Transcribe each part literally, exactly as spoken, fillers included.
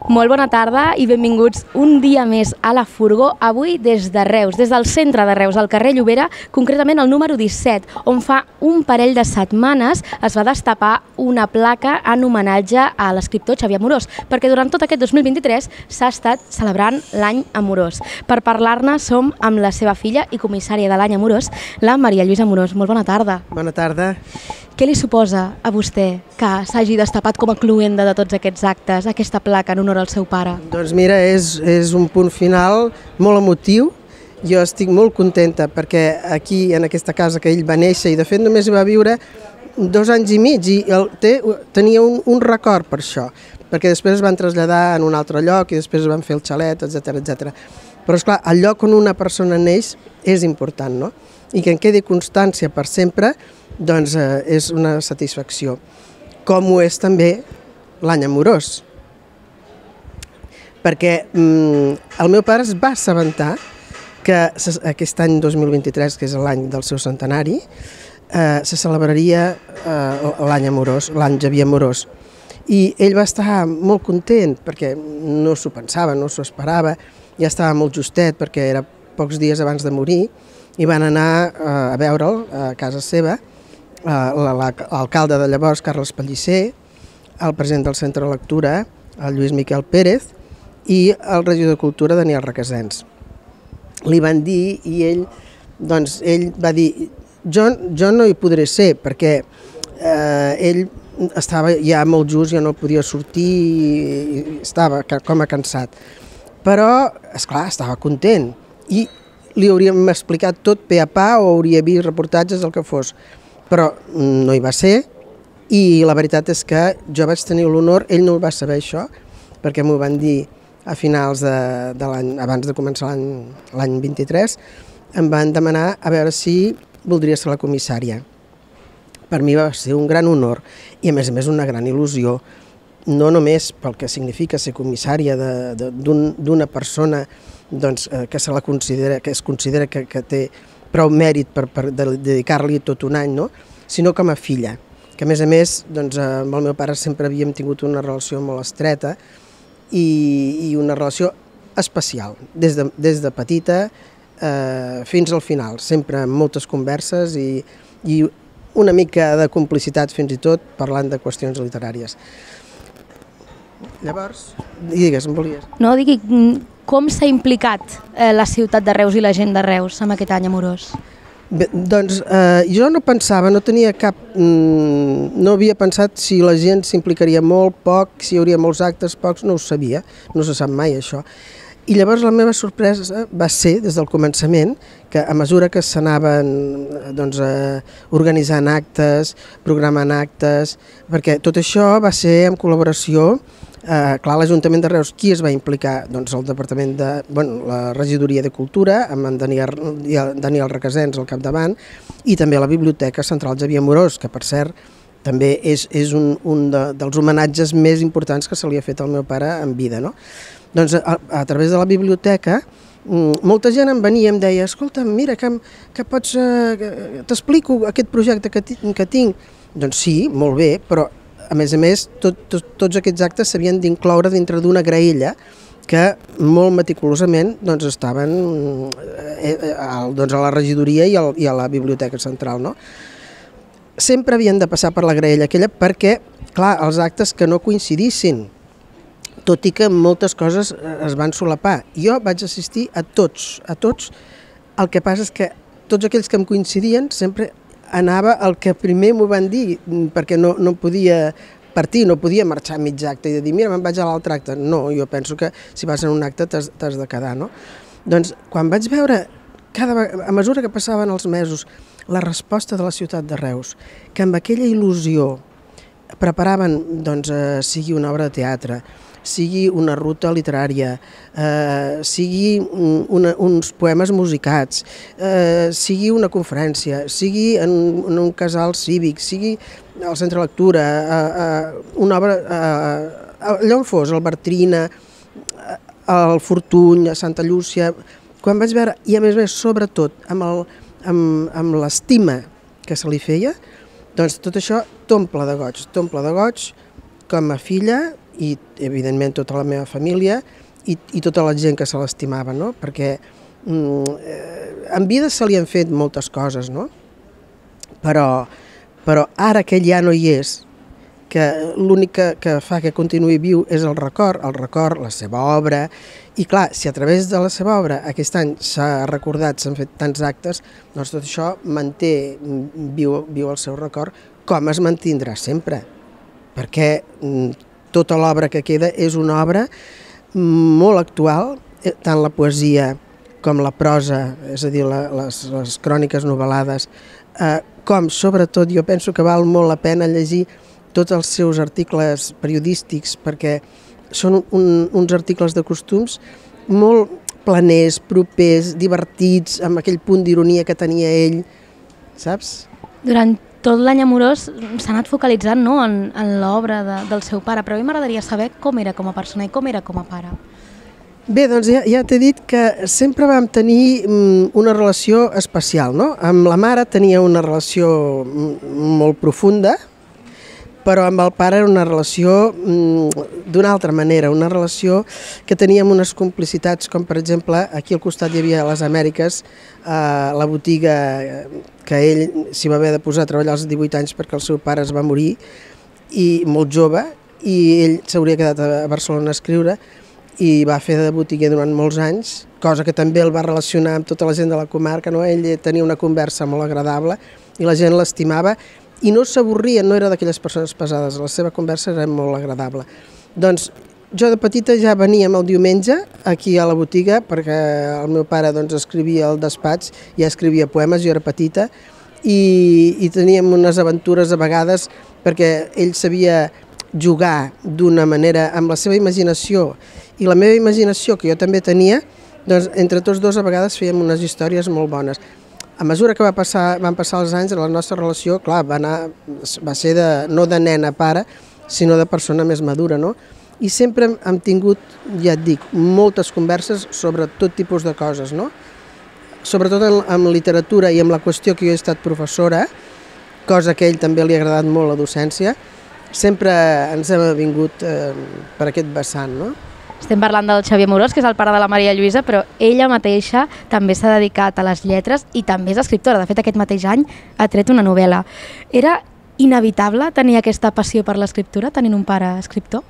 Molt bona tarda i benvinguts un dia més a La Furgó, avui des de Reus, des del centre de Reus, al carrer Llobera, concretament el número disset, on fa un parell de setmanes es va destapar una placa en homenatge a l'escriptor Xavier Amorós, perquè durant tot aquest dos mil vint-i-tres s'ha estat celebrant l'any Amorós. Per parlar-ne som amb la seva filla i comissària de l'any Amorós, la Maria Lluïsa Amorós. Molt bona tarda. Bona tarda. Què li suposa a vostè que s'hagi destapat com a cluenda de tots aquests actes, aquesta placa en honor al seu pare? Doncs mira, és, és un punt final molt emotiu. Jo estic molt contenta perquè aquí, en aquesta casa que ell va néixer, i de fet només hi va viure dos anys i mig, i el, té, tenia un, un record per això, perquè després es van traslladar en un altre lloc i després van fer el xalet, etcètera, etcètera. Però esclar, el lloc on una persona neix és important, no? I que en quedi constància per sempre, doncs eh, és una satisfacció. Com ho és també l'any Amorós. Perquè mm, el meu pare es va assabentar que aquest any dos mil vint-i-tres, que és l'any del seu centenari, eh, se celebraria eh, l'any Amorós, l'any Xavier Amorós. I ell va estar molt content perquè no s'ho pensava, no s'ho esperava, ja estava molt justet perquè era pocs dies abans de morir, i van anar eh, a veure'l a casa seva, l'alcalde de llavors, Carles Pellicer, el president del Centre de Lectura, el Lluís Miquel Pérez, i el regidor de Cultura, Daniel Requesens. Li van dir, i ell, doncs, ell va dir, jo, jo no hi podré ser, perquè eh, ell estava ja molt just, ja no podia sortir, i estava com a cansat. Però, esclar, estava content, i li hauríem explicat tot pe a pa, o hauria vist reportatges, el que fos. Però no hi va ser, i la veritat és que jo vaig tenir l'honor, ell no ho va saber això, perquè m'ho van dir a finals de, de l'any, abans de començar l'any vint-i-tres, em van demanar a veure si voldria ser la comissària. Per mi va ser un gran honor, i a més a més una gran il·lusió, no només pel que significa ser comissària d'una persona doncs, que se la considera, que es considera que, que té prou mèrit per, per dedicar-li tot un any, no? Sinó com a filla, que a més a més doncs, amb el meu pare sempre havíem tingut una relació molt estreta i, i una relació especial, des de, des de petita eh, fins al final, sempre amb moltes converses i, i una mica de complicitat fins i tot parlant de qüestions literàries. Llavors, digues, em volies? No, digui, com s'ha implicat eh, la ciutat de Reus i la gent de Reus amb aquest any Amorós? Bé, doncs eh, jo no pensava, no tenia cap... Mm, no havia pensat si la gent s'implicaria molt, poc, si hi hauria molts actes, pocs, no ho sabia, no se sap mai això. I llavors la meva sorpresa va ser, des del començament, que a mesura que s'anaven doncs, eh, organitzant actes, programant actes, perquè tot això va ser en col·laboració. Eh, clar, l'Ajuntament de Reus, qui es va implicar? Doncs el Departament de... Bueno, la Regidoria de Cultura, amb en Daniel, Daniel Requesens al capdavant, i també la Biblioteca Central Xavier Amorós, que per cert també és, és un, un de, dels homenatges més importants que se li ha fet al meu pare en vida, no? Doncs a, a través de la biblioteca molta gent em venia i em deia, escolta, mira, que, que pots... Eh, t'explico aquest projecte que, que tinc. Doncs sí, molt bé, però a més a més, tot, tot, tots aquests actes s'havien d'incloure dintre d'una graella que molt meticulosament doncs, estaven eh, doncs, a la regidoria i, al, i a la biblioteca central. No? Sempre havien de passar per la graella aquella perquè, clar, els actes que no coincidissin, tot i que moltes coses es van solapar. Jo vaig assistir a tots, a tots. El que passa és que tots aquells que em coincidien sempre anava el que primer m'ho van dir, perquè no, no podia partir, no podia marxar a mig acte i de dir, mira, me'n vaig a l'altre acte. No, jo penso que si vas en un acte t'has de quedar, no? Doncs quan vaig veure, cada, a mesura que passaven els mesos, la resposta de la ciutat de Reus, que amb aquella il·lusió preparaven, doncs, eh, sigui una obra de teatre, sigui una ruta literària, eh, sigui una, uns poemes musicats, eh, sigui una conferència, sigui en, en un casal cívic, sigui al centre de lectura, eh, eh, una obra, eh, allà on fos, al Bartrina, al Fortuny, a Santa Llúcia, quan vaig veure, i a més a més, sobretot, amb, el, amb, amb l'estima que se li feia, doncs tot això t'omple de goig, t'omple de goig com a filla i evidentment tota la meva família i, i tota la gent que se l'estimava, no? Perquè mm, eh, en vida se li han fet moltes coses, no? Però, però ara que ell ja no hi és, que l'únic que, que fa que continuï viu és el record, el record, la seva obra, i clar, si a través de la seva obra aquest any s'ha recordat, s'han fet tants actes, doncs tot això manté, viu, viu el seu record, com es mantindrà sempre, perquè tota l'obra que queda és una obra molt actual, tant la poesia com la prosa, és a dir, la, les, les cròniques novel·lades, eh, com sobretot jo penso que val molt la pena llegir tots els seus articles periodístics, perquè són un, uns articles de costums molt planers, propers, divertits, amb aquell punt d'ironia que tenia ell, saps? Durant tot l'any amorós s'ha anat focalitzant, no?, en, en l'obra de, del seu pare, però a mi m'agradaria saber com era com a persona i com era com a pare. Bé, doncs ja, ja t'he dit que sempre vam tenir una relació especial, no? Amb la mare tenia una relació molt profunda, però amb el pare era una relació d'una altra manera, una relació que teníem unes complicitats, com per exemple, aquí al costat hi havia a les Amèriques, eh, la botiga que ell s'hi va haver de posar a treballar als divuit anys perquè el seu pare es va morir, i molt jove, i ell s'hauria quedat a Barcelona a escriure, i va fer de botiguer durant molts anys, cosa que també el va relacionar amb tota la gent de la comarca, no? Ell tenia una conversa molt agradable i la gent l'estimava, i no s'avorria, no era d'aquelles persones pesades, la seva conversa era molt agradable. Doncs jo de petita ja veníem el diumenge aquí a la botiga, perquè el meu pare doncs, escrivia al despatx, ja escrivia poemes, jo era petita, i, i teníem unes aventures a vegades, perquè ell sabia jugar d'una manera amb la seva imaginació, i la meva imaginació, que jo també tenia, doncs entre tots dos a vegades fèiem unes històries molt bones. A mesura que va passar, van passar els anys, la nostra relació, clar, va, anar, va ser de, no de nen a pare, sinó de persona més madura, no? I sempre hem tingut, ja et dic, moltes converses sobre tot tipus de coses, no? Sobretot en, en literatura i amb la qüestió que jo he estat professora, cosa que a ell també li ha agradat molt la docència, sempre ens hem vingut eh, per aquest vessant, no? Estem parlant del Xavier Amorós, que és el pare de la Maria Lluïsa, però ella mateixa també s'ha dedicat a les lletres i també és escriptora. De fet, aquest mateix any ha tret una novel·la. Era inevitable tenir aquesta passió per l'escriptura, tenint un pare escriptor?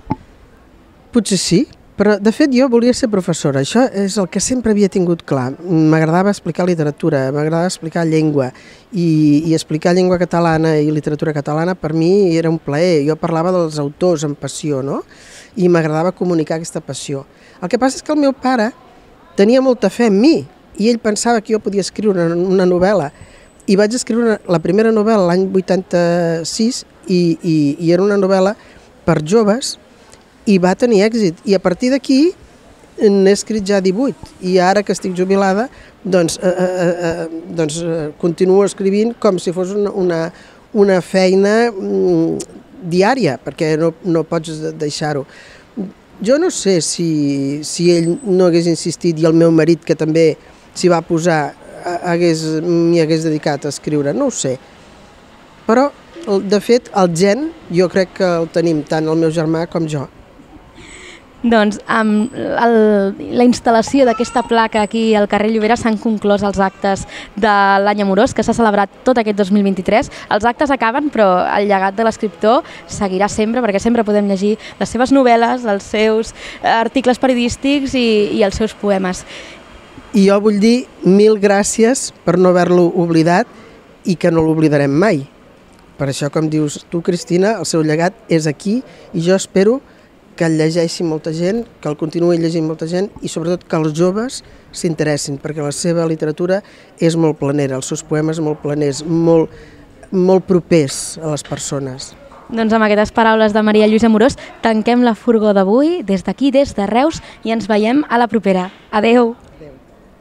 Potser sí, però de fet jo volia ser professora. Això és el que sempre havia tingut clar. M'agradava explicar literatura, m'agradava explicar llengua, i, i explicar llengua catalana i literatura catalana per mi era un plaer. Jo parlava dels autors amb passió, no? I m'agradava comunicar aquesta passió. El que passa és que el meu pare tenia molta fe en mi i ell pensava que jo podia escriure una novel·la, i vaig escriure la primera novel·la l'any vuitanta-sis i, i, i era una novel·la per joves i va tenir èxit, i a partir d'aquí n'he escrit ja divuit, i ara que estic jubilada doncs, eh, eh, eh, doncs eh, continuo escrivint com si fos una, una, una feina mm, diària, perquè no, no pots deixar-ho. Jo no sé si, si ell no hagués insistit i el meu marit, que també s'hi va posar, m'hi hagués dedicat a escriure, no ho sé. Però, de fet, el gen jo crec que el tenim tant el meu germà com jo. Doncs amb el, la instal·lació d'aquesta placa aquí al carrer Llobera s'han conclòs els actes de l'any amorós, que s'ha celebrat tot aquest dos mil vint-i-tres. Els actes acaben, però el llegat de l'escriptor seguirà sempre, perquè sempre podem llegir les seves novel·les, els seus articles periodístics i, i els seus poemes. I jo vull dir mil gràcies per no haver-lo oblidat i que no l'oblidarem mai. Per això, com dius tu, Cristina, el seu llegat és aquí i jo espero que el llegeixi molta gent, que el continuï llegint molta gent i sobretot que els joves s'interessin, perquè la seva literatura és molt planera, els seus poemes molt planers, molt, molt propers a les persones. Doncs amb aquestes paraules de Maria Lluïsa Amorós tanquem la furgó d'avui, des d'aquí, des de Reus, i ens veiem a la propera. Adeu!